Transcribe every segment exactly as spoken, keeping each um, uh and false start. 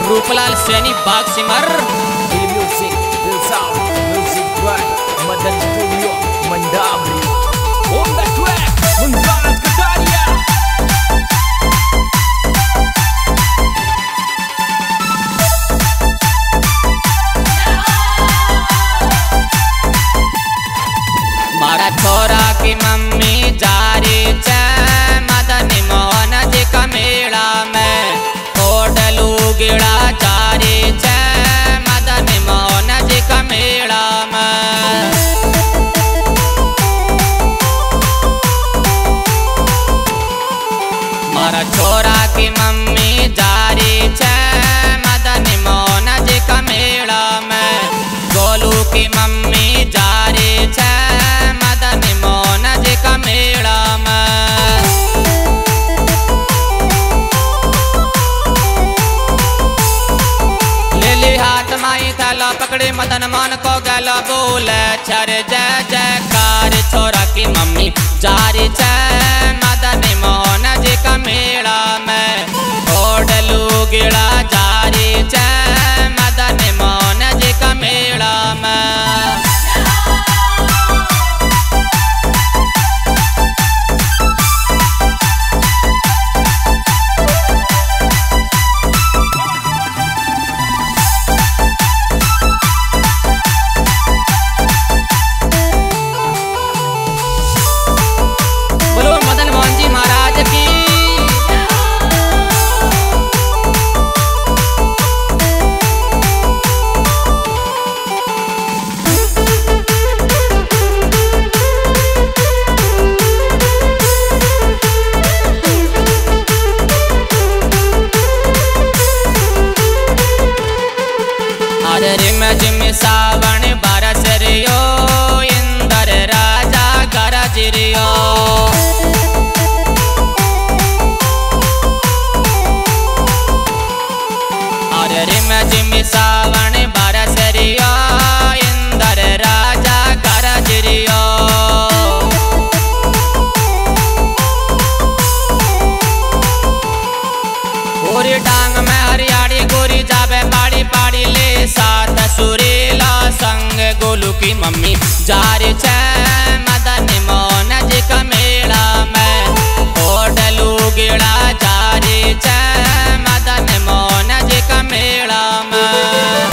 रूपलाल सैनी बाग सिमर। Music music Madan studio Mandawali on the track मुंजाज कटारिया। मारा छोरा की मम्मी जा रही है मदन मोहन जी का मेला में, ओडलू गिड़ा जा रही है मदन मोहन जी का मेला में। मारा छोरा की मम्मी जा रही है मदन मोहन जी का मेला में, गोलू की मम्मी जा रही है मदन मोहन जी का मेला में। ले ली हाथ माई थैला पकड़े मदन मोहन को गला बोले छर जय जयकार, छोरा की मम्मी जा रही है मदन मोहन जी का मेला में, ओडलू गिड़ा जा रही है मदन मोहन जी का मेला में। रिम जिम सावन बरस रियो इंदर राजा गरज रियो, अरे रिम जिम सावन बरस रियो इंदर राजा गरज रियो। गोरी डांग में हरियाड़ी गोरी जावे बाड़ी पाड़ी ले साथ सुरीला संग गोलू की मम्मी जा रही है मदन मोहन जी का मेला में, ओडलू गिड़ा जा रही है मदन मोहन जी का मेला में।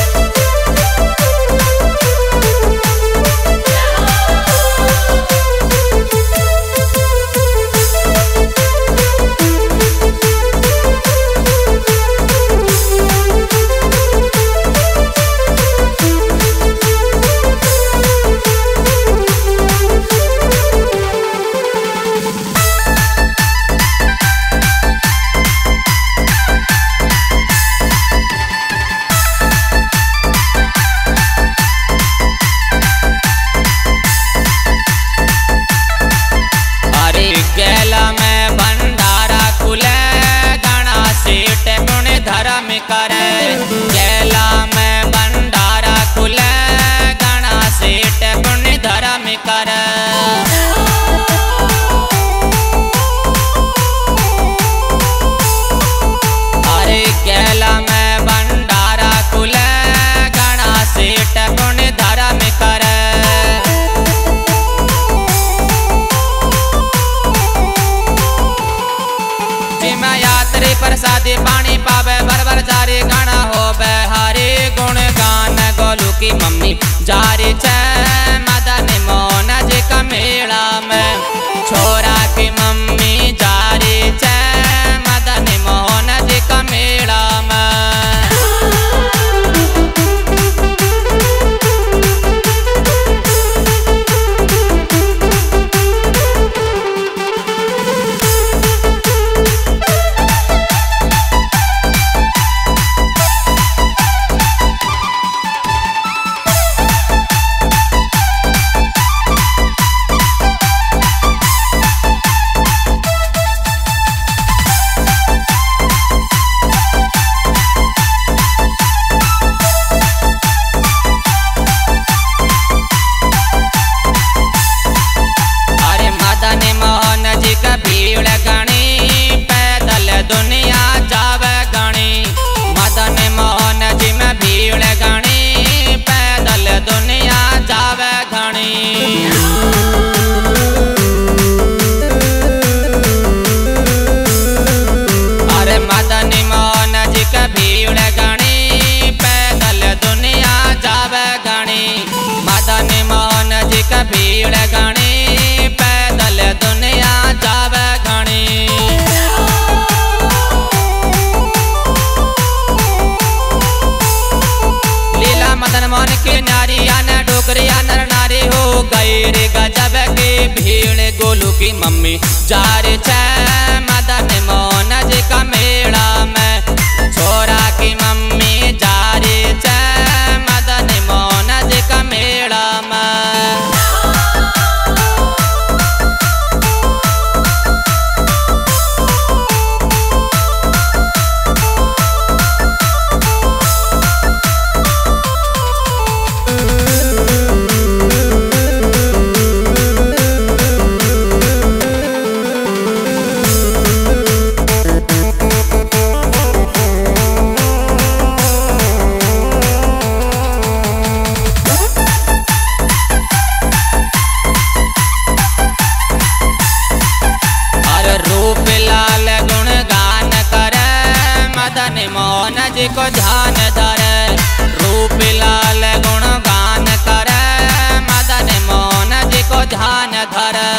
करे गेला में भंडारा खुले गणा सेठ पुण्य धर्म करे, अरे गेला में भंडारा खुले गणा सेठ पुण्य धर्म करे। जिमा यात्री प्रसादी पानी पावे भर भर जारी गाना हो बहारी गुण गान गोलू की मम्मी जा रही है मदन मोहन जी का मेला में, छोरा की मम्मी जा रही है मदन मोहन जी का मेला में। की मम्मी जा रे छे मदन मोहन जी का मेला में। छोरा की मम्मी जा रे छे मदन मोहन जी का मेला में। मोहन जी को ध्यान धरे रूप लाल गुण गान करे मदन मोहन जी को ध्यान धरे।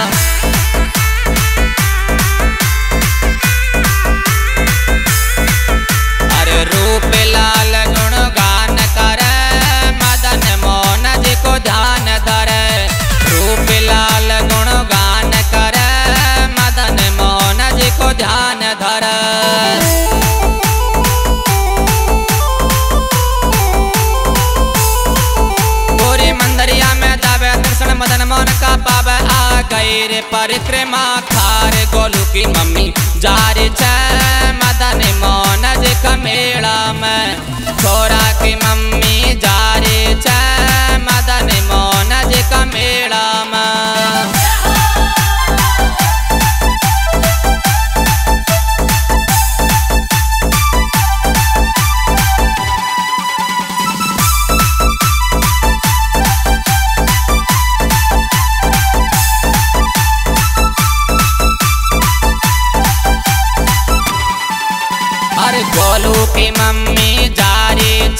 अरे रूप लाल गुण गान करे मदन मोहन जी को ध्यान धरे। रूप लाल गुण गान करे मदन मोहन जी को ध्यान धरे। मदन मोहन का पावे आ गई रे परिक्रमा खार गोलू की मम्मी जा रे छे मदन मोहन जी का मेला में। छोरा की मम्मी जा रे छे मदन मोहन जी का मेला में। गोलू की मम्मी जा रे